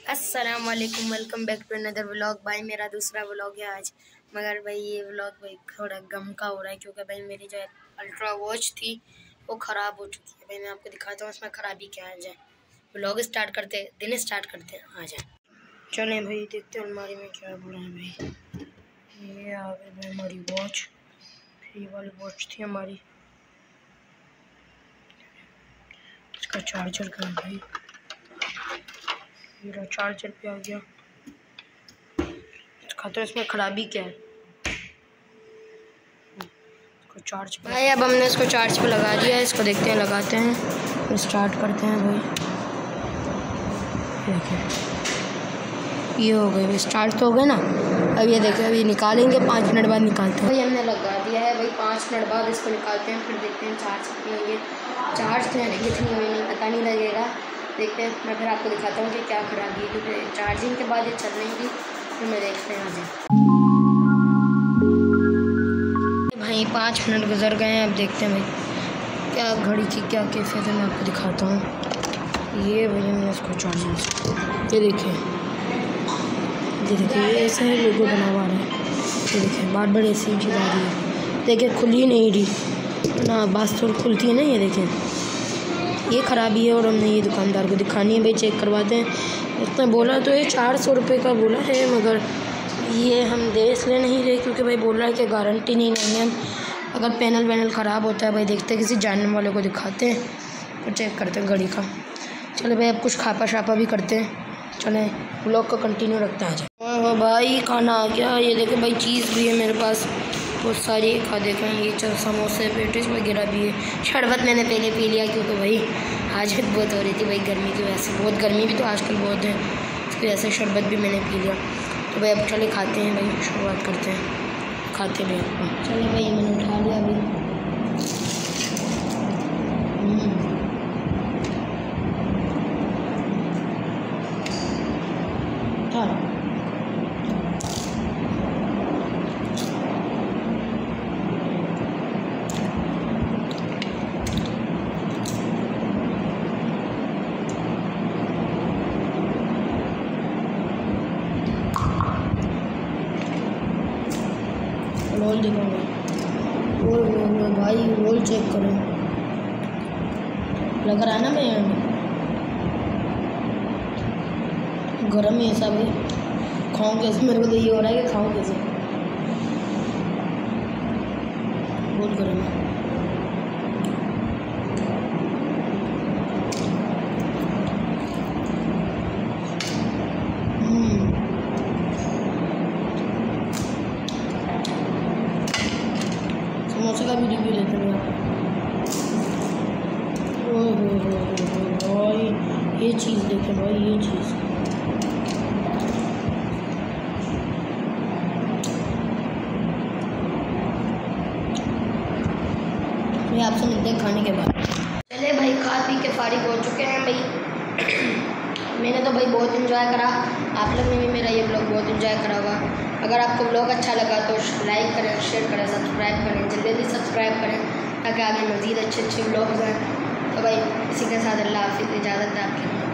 अस्सलाम वालेकुम, welcome back to another vlog. भाई मेरा दूसरा व्लॉग है आज, मगर भाई ये व्लॉग भाई थोड़ा गम का हो रहा है क्योंकि भाई मेरी जो अल्ट्रा वॉच थी वो ख़राब हो चुकी है। भाई मैं आपको दिखाता हूँ उसमें ख़राबी क्या आ जाए। व्लॉग स्टार्ट करते दिन स्टार्ट करते हैं, आ जाए। चलें भाई देखते हैं अलमारी में क्या बुरा है। भाई ये आ गई भाई हमारी वॉच, ये वाली वॉच थी हमारी। इसका चार्जर कहाँ भाई, मेरा चार्जर पे आ गया। खाते इसमें ख़राबी क्या है। इसको चार्ज पे भाई, अब हमने इसको चार्ज पे लगा दिया है। इसको देखते हैं, लगाते हैं, फिर स्टार्ट करते हैं भाई। देखिए ये हो गई भाई, स्टार्ट तो हो गया ना। अब ये देखिए, अभी निकालेंगे, 5 मिनट बाद निकालते हैं। भाई हमने लगा दिया है भाई, 5 मिनट बाद इसको निकालते हैं, फिर देखते हैं चार्ज कितनी होगी। चार्ज तो यानी कितनी हुई नहीं पता नहीं लगेगा, देखते हैं। मैं फिर आपको दिखाता हूँ कि क्या खराबी है, क्योंकि चार्जिंग के बाद ये चल रही थी। फिर मैं देखते हैं आज भाई 5 मिनट गुजर गए हैं। अब देखते हैं भाई क्या घड़ी की क्या कैफियत है, मैं आपको दिखाता हूँ। ये भाई हमने इसको चार्जिंग, ये देखिए, ये ऐसा है लोगो बना हुआ है। ये देखिए बार बार ऐसी चीज़ आ रही है, देखिए खुल ही नहीं रही ना, बस थोड़ी खुलती है ना। ये देखें ये ख़राबी है, और हमने ये दुकानदार को दिखानी है भाई, चेक करवाते हैं। उसने बोला तो ये 400 रुपये का बोला है, मगर ये हम दे इसलिए नहीं रहे क्योंकि भाई बोल रहा है कि गारंटी नहीं है। अगर पैनल वैनल ख़राब होता है भाई, देखते हैं किसी जानने वाले को दिखाते हैं और चेक करते हैं घड़ी का। चलो भाई अब कुछ खापा शापा भी करते हैं। चलें व्लॉग को कंटिन्यू रखते हैं। आज ओह भाई खाना आ गया। ये देखें भाई चीज़ भी है मेरे पास बहुत सारी, खा देखें ये समोसे पेटिस वगैरह भी है। शरबत मैंने पहले पी लिया क्योंकि भाई हाजत बहुत हो रही थी भाई, गर्मी की वजह से। बहुत गर्मी भी तो आजकल बहुत है, इसकी वजह से शरबत भी मैंने पी लिया। तो भाई अब चले खाते हैं भाई, शुरुआत करते हैं, खाते भाई आपको। चले भाई मैंने उठा लिया अभी। रोल देखो भाई, रोल चेक करो, लग रहा है ना भाई गर्म ही ऐसा भाई। खाऊँ कैसे, मेरे को तो ये हो रहा है कि खाऊँ कैसे, बहुत गर्म है। समोसे का भी रिव्यू लेते हैं भाई। ये चीज़ देखें भाई, ये चीज़ मैं आपसे मिलते हैं खाने के बाद। चले भाई खा पी के फारिग हो चुके हैं भाई। मैंने तो भाई बहुत इन्जॉय करा, आप लोग ने भी मेरा ये ब्लॉग बहुत इन्जॉय करा होगा। अगर आपको ब्लॉग अच्छा लगा तो लाइक करें, शेयर करें, सब्सक्राइब करें, जल्दी सब्सक्राइब करें ताकि आगे मज़ीद अच्छे ब्लॉग्स हैं। तो भाई इसी के साथ अल्लाह हाफिज़, इजाज़त है आपके।